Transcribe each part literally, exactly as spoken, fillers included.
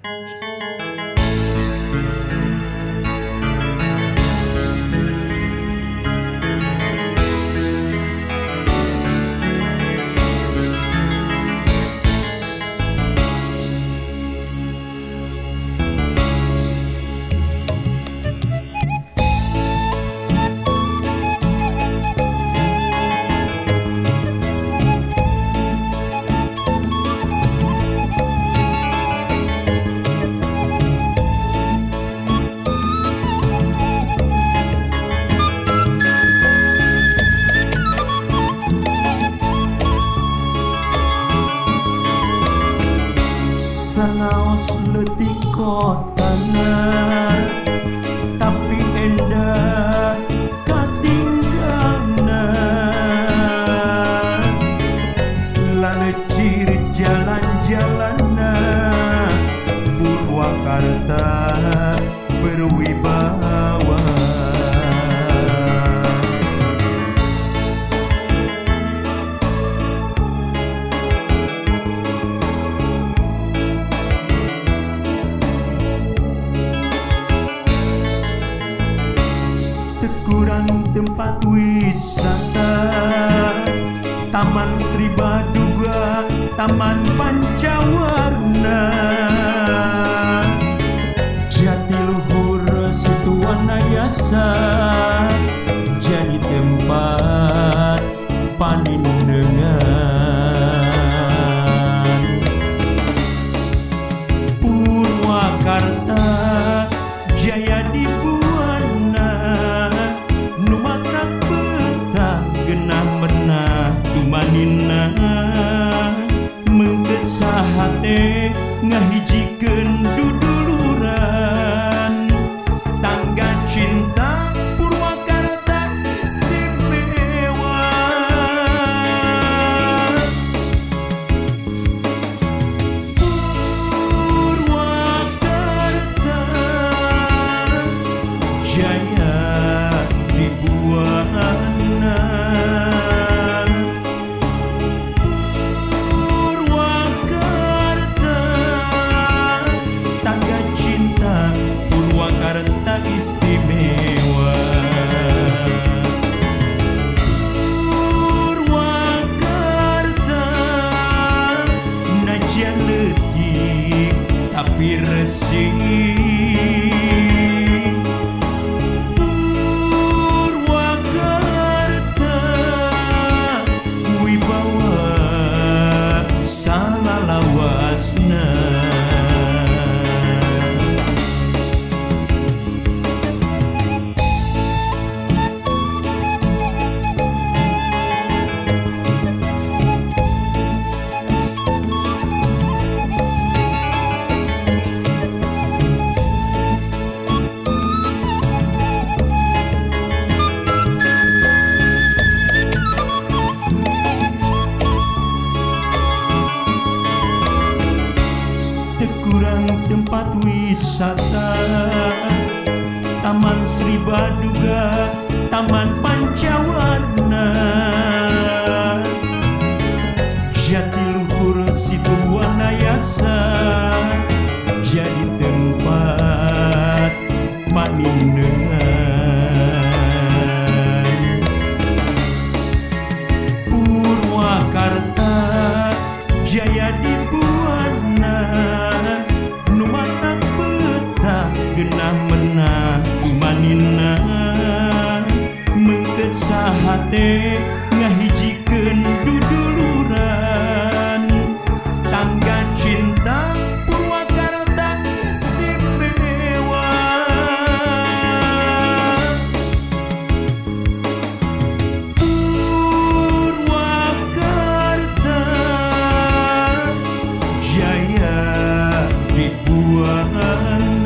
Sanaos leutik kotana tapi endah katinggalna, lalecir jalan-jalanna Purwakarta berwibawa. Kurang tempat wisata, Taman Sri Baduga, Taman Pancawarna, Jatiluhur Situwanayasa jadi tempat panindengan. Purwakarta jaya dibuana, numatak betah genah menah tumanina, mengket sahate ngahijikeun duduluran. Tangga cinta Purwakarta istimewa. Purwakarta jaya dibuana. Purwakarta tangga cinta Purwakarta istimewa. Purwakarta najan leutik tapi resik. Salalawasna kurang tempat wisata, Taman Sri Baduga, Taman Pancawarna, Jatiluhur Situwanayasa jadi tempat panindengan. Purwakarta jaya dibuana, numatak betah genah menah tumanina, mengket sahate ngahijikeun duduluran. Tangga cinta Purwakarta istimewa. Purwakarta jaya dibuana.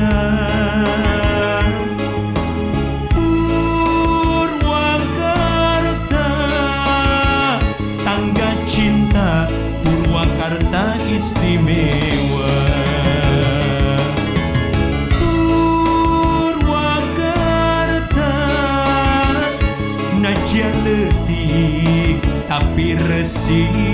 Purwakarta tangga cinta Purwakarta istimewa. Purwakarta najan leutik tapi resik.